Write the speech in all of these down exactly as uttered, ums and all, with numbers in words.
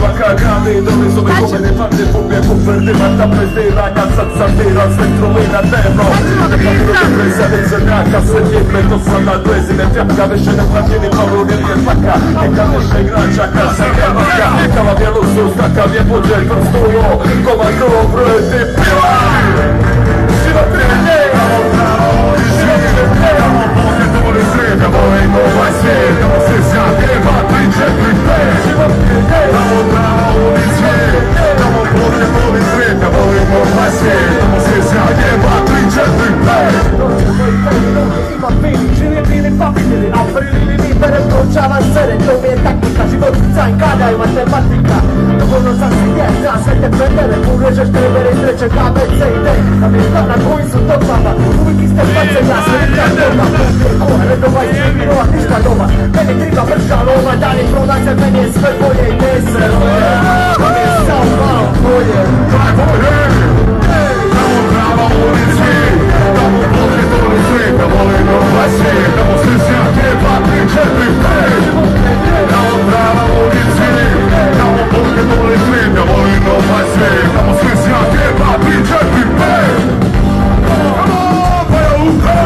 svaka grada i dobi zove kome ne pamte pupje kuperdima ta preziranja sad sardira sve trolina dnevno neka mi je prezade crnjaka sve djetme to sam na dlezine pjapka više ne plaćeni pavlog jer je tvaka neka više igračaka se jebaka kakav je lusus kakav je budžet vrstulo koma krvo broje ti pila život trije život trije Voli sreda, volim ovaj svijet, tamo se sjak, jedna, tri, četiri, pet Život je tamo prava ulic svijet, tamo poslije voli sreda, volim ovaj svijet, tamo se sjak, jedna, tri, četiri, pet Ima bili, živi bili papili, a prili mi bere proučava sere, to mi je taktika, život cajn, kada je matematika Dovoljno sam si nje, znam sve te pendere, urežeš trebere iz trećeg A, B, C i D Da mi je tam na koji su topama, uvijek iste face, ja se nikad doma Redova i svi birova, ništa doma Meni triba vrša lova, dalje proda se, meni je sve bolje i deser Meni je samo malo bolje Daj bolje Tamo prava ulici Tamo bolje doli svijeta, volim ovaj svijet Tamo se sjak, jedna, tri, četiri, pet Tamo prava ulici Tamo bolje doli svijeta, volim ovaj svijet Tamo se sjak, jedna, tri, četiri, pet Come on, Bajuka!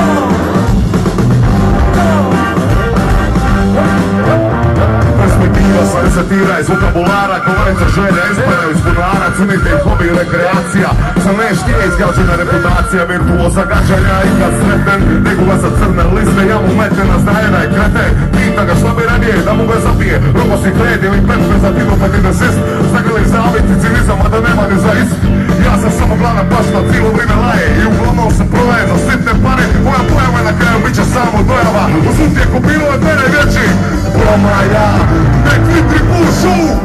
Perspektiva se desetira iz vokabulara, govoreća želja, izbora iz bunara, cenite i hobi i rekreacija, za neštije izgrađena reputacija, virtuoza gađanja i kad sretnem, njegova sa crne liste, ja mu metem na znaje da je krete, pita ga šta bi radije, da mu ga zabije, robo si kled ili pepke za tinopatine sist, zagrli zaviti cinizam, a da nema ni za ist, ja sam samo glavna pašta, cijelo vrijeme laje i uglavnom se prodaje za sitne pare, moja pojava na kraju bit će samo dojava, u sutjeku bilo je mene veći, promaja, nek vitri pušu!